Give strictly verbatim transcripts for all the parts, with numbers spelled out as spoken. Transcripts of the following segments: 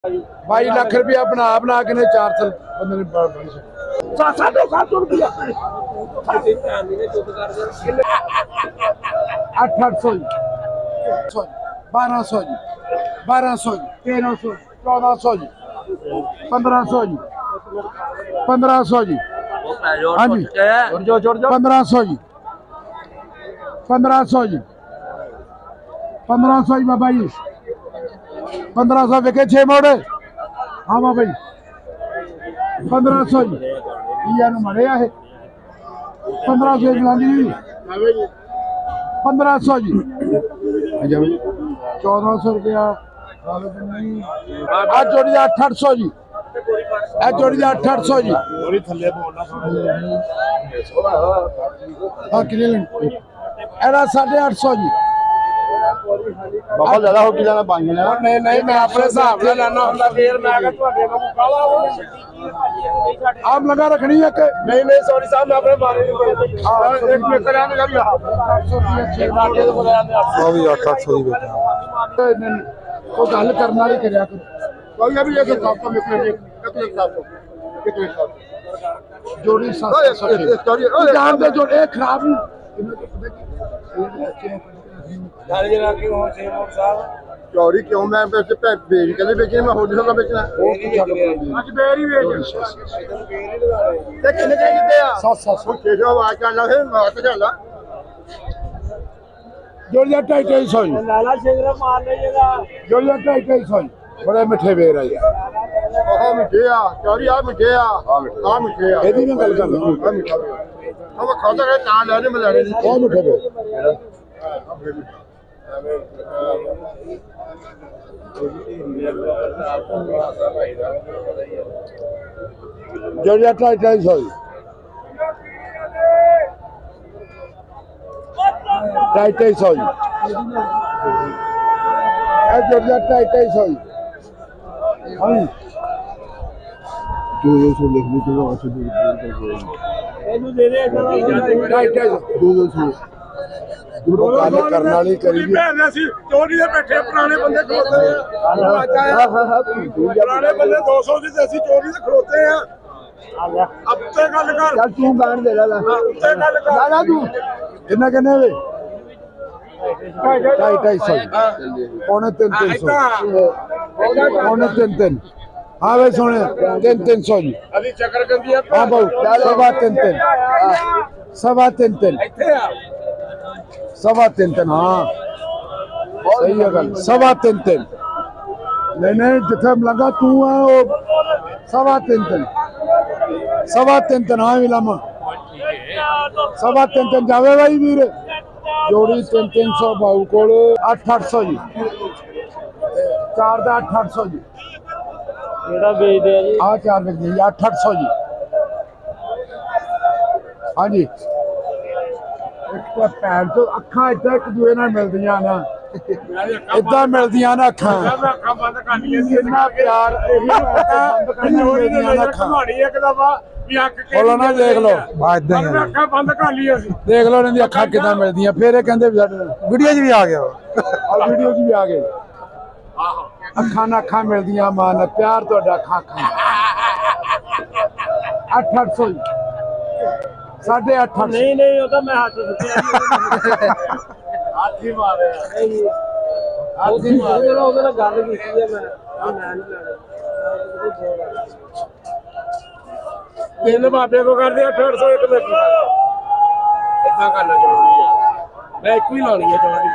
By lakh रुपया बना बना के ने चार साल बंदे ने साढ़े सात सौ रुपया अठ अठ सौ जी बारह सौ जी बारह सौ जी तेरह सौ चौदह सौ जी पंद्रह सौ जी पंद्रह सौ जी हाँ जी पंद्रह सौ जी पंद्रह सौ जी पंद्रह सौ जी बाबा जी पंद्रह सौ विके छे मोड़े हाँ बाबा जी पंद्रह सौ जी मरे है पंद्रह सौ जी पंद्रह सौ जी चौदह सौ रुपया आज जोड़ी अठ अठ सौ जी आज जोड़ी अठ अठ सौ जी हाँ कि साढ़े अठ सौ जी बाबा ज्यादा हो के जाना पाएंगे ना नहीं नहीं मैं अपने हिसाब से लाना ਹੁੰਦਾ ਫੇਰ ਮੈਂ ਕਿ ਤੁਹਾਡੇ ਨੂੰ ਕਾਲਾ ਆਪ ਲਗਾ ਰੱਖਣੀ ਹੈ ਕਿ नहीं नहीं सॉरी साहब मैं अपने बारे में हां एक मिनट करा ने कर आठ सौ रुपਏ छे लाटे तो बोला ने वो भी अठ अठ सौ ਦੀ ਵੇਚਣਾ ਉਹ ਗੱਲ ਕਰਨ ਵਾਲੀ ਕਰਿਆ ਕਰ ਕੋਈ ਵੀ ਇਹ ਕੰਮ ਕੰਮ ਇੱਕ ਕਿਤਨੇ ਸਾਫ ਕਿਤਨੇ ਸਾਫ ਜੋੜੀ ਸੱਤ ਸੌ ਜਾਨ ਦੇ ਜੋੜੇ ਖਰਾਬ ਨਹੀਂ चौरी क्यों मैं बेच के बेचने में होली का बेचना जोड़िया ढाई ढाई सौ जोड़िया ढाई ढाई सौ बड़े मिठे बेर है मिठे आ चौरी आ मिठे आ मिठे आ एदी में गल कर हम खाता है कहां ले रहे मैं ले रहे बहुत मिठे बेर जोड़िया ढाई ढाई सौ ढाई ढाई सौ जोड़िया ढाई ढाई सौ दो दो सौ लिख लीजिए ढाई ढाई दो दो सौ गल करने वाली करी चोरी से बैठे पुराने बंदे खड़ोते हैं पुराने बंदे दो सौ की चोरी से खड़ोते हैं अब ते गल कर चल तू गान दे ला ते गल कर दादा तू कितना कहने वे ढाई ढाई सौ पौने तीन तीन सौ पौने तीन तीन हाँ भाई सोने तीन तीन सौ जी अभी चक्कर कर दिया हाँ भाऊ सवा तीन तीन सवा तीन तीन सवा तीन तीन हाँ सही है गल सवा तीन तीन नहीं नहीं जिथे लगा तू है वो सवा तीन तीन सवा तीन तीन हाँ मिलामा सवा तीन तीन जावे भाई वीर जोड़ी तीन तीन सौ भाऊ को अठ अठ सौ जी चार का अठ अठ सौ जी हाँ चार बेच जी अठ अठ सौ जी हाँ जी एक भैन तो अखा इदा एक दूए नाल मिलदियां ना इदा मिलदियां ना अखा अखा बंद कर लिया इन्ना प्यार बोलो ना देख लो अखा बंद कर लिया देख लो इन्हां दी अखा किदां मिलदियां फिर ये कहंदे वीडियो च भी आ गया और वीडियो च भी आ गए अखा ना अखा मिलदियां मां ना प्यार तुहाडा अखा अखा अठ अठ सौ साढ़े अठ अठ नहीं नहीं वो तो मैं हाथ हाथ ही मारे हाथ ही मारे ਉਹਦੇ ਨਾਲ ਗੱਲ ਕੀਤੀ ਹੈ ਮੈਂ ਮੈਂ ਨਹੀਂ ਲੈਣਾ ਤਿੰਨ ਬਾਬੇ ਕੋ ਕਰਦੇ ਅੱਠ ਅੱਠ ਸੌ ਇੱਕ ਮਿੰਟ ਇਦਾਂ ਕਰਨਾ ਜ਼ਰੂਰੀ ਹੈ ਮੈਂ ਇੱਕ ਹੀ ਲਾਣੀ ਹੈ ਜਵਾਨੀ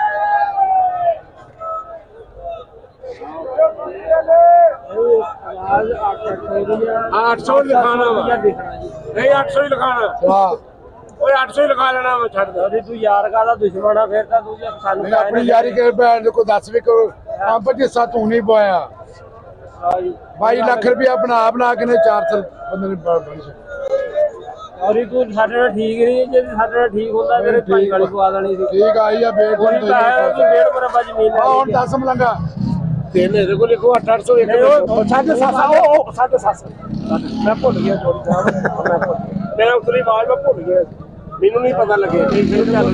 आठ सौ लिखाना नहीं आठ सौ ही लिखाना ओए आठ सौ ही लिखा लेना मैं छड़ दे तू यार का दुश्मन है फिर ता तू सानू अपनी यारी के भैन को दस भी करो पंप जिसा तू नहीं पाया बाई लाख रुपया बना बना के ने चार साल बंदे ने बन और तू साडे ਨਾਲ ठीक नहीं जे साडे ਨਾਲ ठीक ਹੁੰਦਾ तेरे पाई गाली पवा देनी सी ठीक आई है बेट कोई तो है तू डेढ़ मरबा जमीन है और दस मलंगा तेने देखो लिखो अठ अठ सौ एक साढ़े सात सौ साढ़े सात सौ मैं भूल गया चोरी साहब मैं उतली आवाज में भूल गया मैनू नहीं पता लगे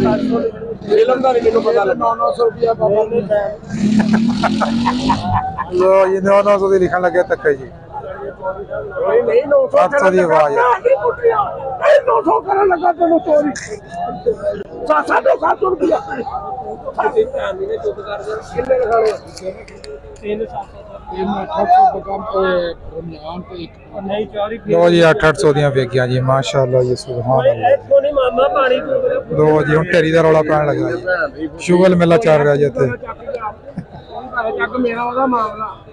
फिल्म का नहीं मैनू पता लगा नौ नौ सौ रुपया बाबा ਲੋ ਜੀ ਨੌ ਨੌ ਸੌ ਦੀ ਲਿਖਣ ਲੱਗੇ ਧੱਕੇ ਜੀ ਨਹੀਂ ਨਹੀਂ ਨੌ ਸੌ ਅੱਠ ਸੌ ਦੀ ਆਵਾਜ਼ ਹੈ। ਨਹੀਂ ਨੌ ਸੌ ਕਰਨ ਲੱਗਾ ਤੈਨੂੰ ਚੋਰੀ ਸਾਢੇ ਸੱਤ ਸੌ ਰੁਪਇਆ ਸਾਡੀ ਭੈਣ ਦੀ ਨੇ ਚੁੱਪ ਕਰ ਦੇ ਕਿੰਨੇ ਲਗਾਣੇ ਤਿੰਨ ਸੱਤ ਸੌ ਨਹੀਂ ਚੋਰੀ ਲੋ ਜੀ ਅੱਠ ਅੱਠ ਸੌ ਦੀਆਂ ਵੇਗੀਆਂ ਜੀ ਮਾਸ਼ਾਅੱਲਾ ਜੀ ਸੁਭਾਨ ਅੱਲਾਹ ਇੱਥੋਂ ਨਹੀਂ ਮਾਮਾ ਪਾਣੀ ਲੋ ਜੀ ਹੁਣ ਢੇਰੀ ਦਾ ਰੌਲਾ ਪੈਣ ਲੱਗਾ ਜੀ ਸ਼ੁਗਲ ਮੇਲਾ ਚੱਲ ਰਿਹਾ ਜੀ ਇੱਥੇ ਚੱਕ ਮੇਰਾ ਉਹਦਾ ਮਾਮਲਾ